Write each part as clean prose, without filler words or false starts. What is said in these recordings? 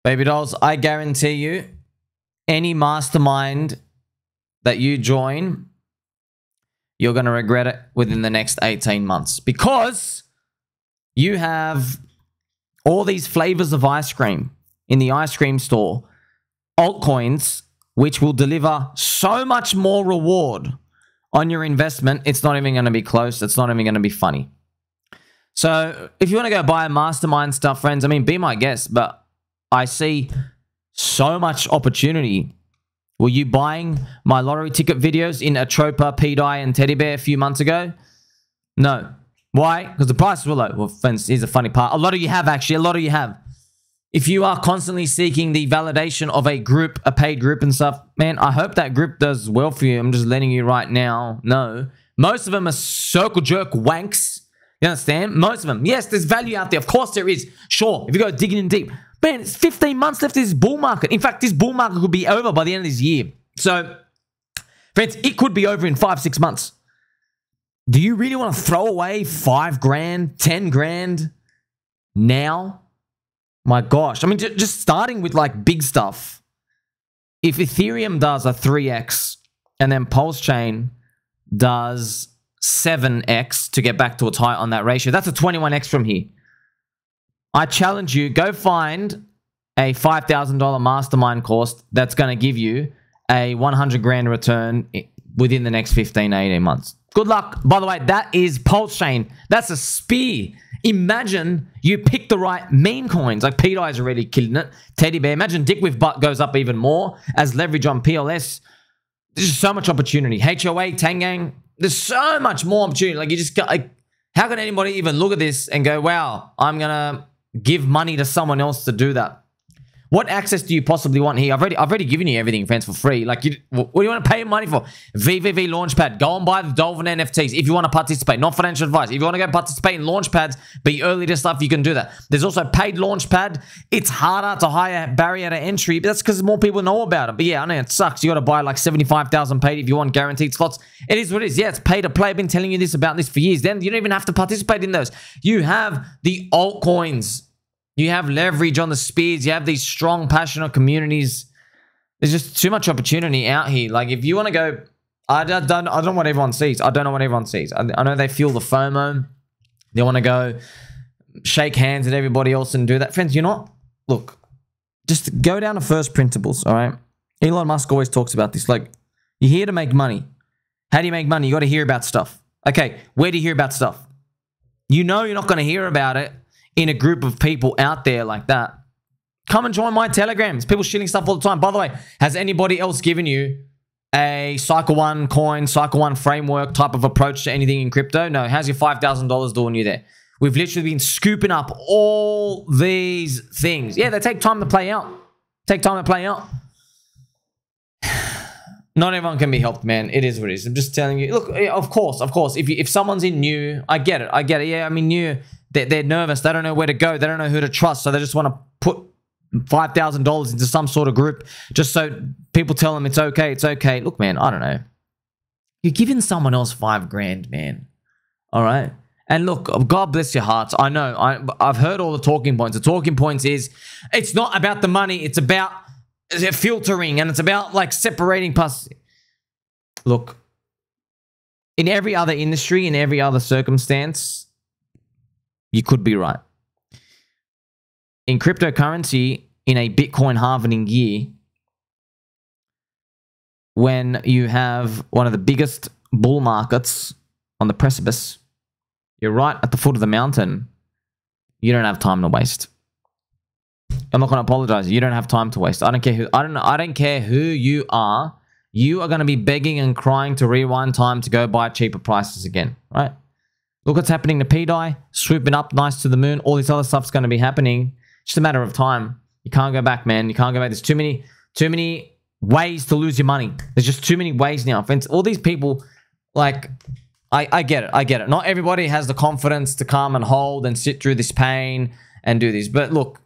Baby dolls, I guarantee you, any mastermind that you join, you're going to regret it within the next 18 months because you have all these flavors of ice cream in the ice cream store, altcoins, which will deliver so much more reward on your investment. It's not even going to be close. It's not even going to be funny. So if you want to go buy mastermind stuff, friends, I mean, be my guest, but I see so much opportunity. Were you buying my lottery ticket videos in Atropa, P-Dye, and Teddy Bear a few months ago? No. Why? Because the prices were low. Well, friends, here's the funny part. A lot of you have, actually. A lot of you have. If you are constantly seeking the validation of a group, a paid group and stuff, man, I hope that group does well for you. I'm just letting you right now know. Most of them are circle jerk wanks. You understand? Most of them. Yes, there's value out there. Of course there is. Sure, if you go digging in deep. Man, it's 15 months left of this bull market. In fact, this bull market could be over by the end of this year. So, friends, it could be over in 5-6 months. Do you really want to throw away 5 grand, 10 grand now? My gosh. I mean, just starting with like big stuff. If Ethereum does a 3x and then Pulse Chain does 7x to get back to its high on that ratio, that's a 21x from here. I challenge you, go find a $5,000 mastermind course that's going to give you a 100 grand return within the next 15, 18 months. Good luck. By the way, that is Pulse Chain. That's a spear. Imagine you pick the right meme coins. Like P-Dye is already killing it. Teddy Bear. Imagine Dick with Butt goes up even more as leverage on PLS. There's so much opportunity. HOA, Tangang. There's so much more opportunity. Like you just got, like, how can anybody even look at this and go, wow, I'm going to give money to someone else to do that? What access do you possibly want here? I've already given you everything, friends, for free. Like, what do you want to pay money for? VVV Launchpad. Go and buy the Dolphin NFTs if you want to participate. Not financial advice. If you want to go participate in Launchpads, be early to stuff, you can do that. There's also paid Launchpad. It's harder to hire barrier to entry, but that's because more people know about it. But yeah, I know it sucks. You got to buy like 75,000 paid if you want guaranteed slots. It is what it is. Yeah, it's pay to play. I've been telling you this about this for years. Then you don't even have to participate in those. You have the altcoins. You have leverage on the speeds. You have these strong, passionate communities. There's just too much opportunity out here. Like, if you want to go, I don't know what everyone sees. I don't know what everyone sees. I know they feel the FOMO. They want to go shake hands with everybody else and do that. Friends, you're not. Look, just go down to first principles, all right? Elon Musk always talks about this. Like, you're here to make money. How do you make money? You got to hear about stuff. Okay, where do you hear about stuff? You know you're not going to hear about it in a group of people out there like that. Come and join my Telegrams. People shilling stuff all the time. By the way, has anybody else given you a Cycle 1 coin, Cycle 1 framework type of approach to anything in crypto? No. How's your $5,000 doing you there? We've literally been scooping up all these things. Yeah, they take time to play out. Take time to play out. Not everyone can be helped, man. It is what it is. I'm just telling you. Look, of course. If someone's in new, I get it. Yeah, I mean, new. They're nervous. They don't know where to go. They don't know who to trust. So they just want to put $5,000 into some sort of group just so people tell them it's okay. It's okay. Look, man, I don't know. You're giving someone else 5 grand, man. All right. And look, God bless your hearts. I know. I've heard all the talking points. The talking points is it's not about the money. It's about filtering and it's about like separating pus. Look, in every other industry, in every other circumstance, you could be right. In cryptocurrency, in a Bitcoin halving year, when you have one of the biggest bull markets on the precipice, you're right at the foot of the mountain, you don't have time to waste. I'm not going to apologize. You don't have time to waste. I don't care who, I don't care who you are. You are going to be begging and crying to rewind time to go buy cheaper prices again, right? Look what's happening to P-Dye, swooping up nice to the moon. All this other stuff's going to be happening. Just a matter of time. You can't go back, man. You can't go back. There's too many ways to lose your money. There's just too many ways now. All these people, like, I get it. I get it. Not everybody has the confidence to come and hold and sit through this pain and do this. But look,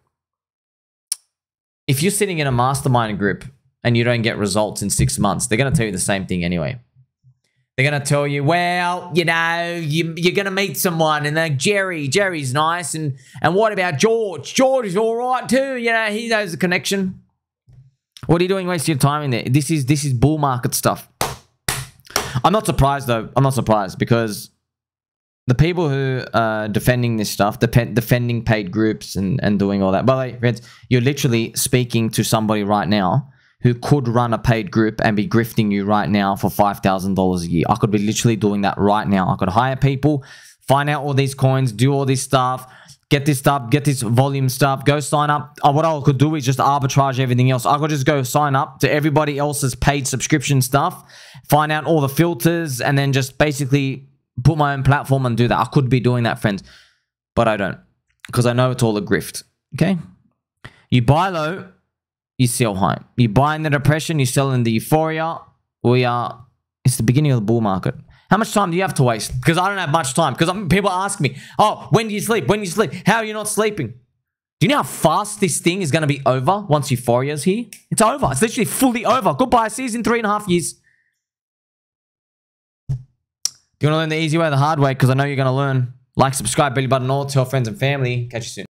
if you're sitting in a mastermind group and you don't get results in 6 months, they're going to tell you the same thing anyway. They're going to tell you, well, you know, you're going to meet someone. And then Jerry's nice. And what about George? George is all right too. You know, he knows the connection. What are you doing wasting your time in there? This is bull market stuff. I'm not surprised, though. I'm not surprised because the people who are defending this stuff, defending paid groups and doing all that. By the way, friends, you're literally speaking to somebody right now who could run a paid group and be grifting you right now for $5,000 a year. I could be literally doing that right now. I could hire people, find out all these coins, do all this stuff, get this stuff, get this volume stuff, go sign up. What I could do is just arbitrage everything else. I could just go sign up to everybody else's paid subscription stuff, find out all the filters, and then just basically put my own platform and do that. I could be doing that, friends, but I don't because I know it's all a grift, okay? You buy low, you sell high. You buy in the depression, you sell in the euphoria. It's the beginning of the bull market. How much time do you have to waste? Because I don't have much time. Because people ask me, oh, when do you sleep? When do you sleep? How are you not sleeping? Do you know how fast this thing is going to be over once euphoria's here? It's over. It's literally fully over. Goodbye. See you in 3.5 years. Do you want to learn the easy way or the hard way? Because I know you're going to learn. Like, subscribe, belly button, all. Tell friends and family. Catch you soon.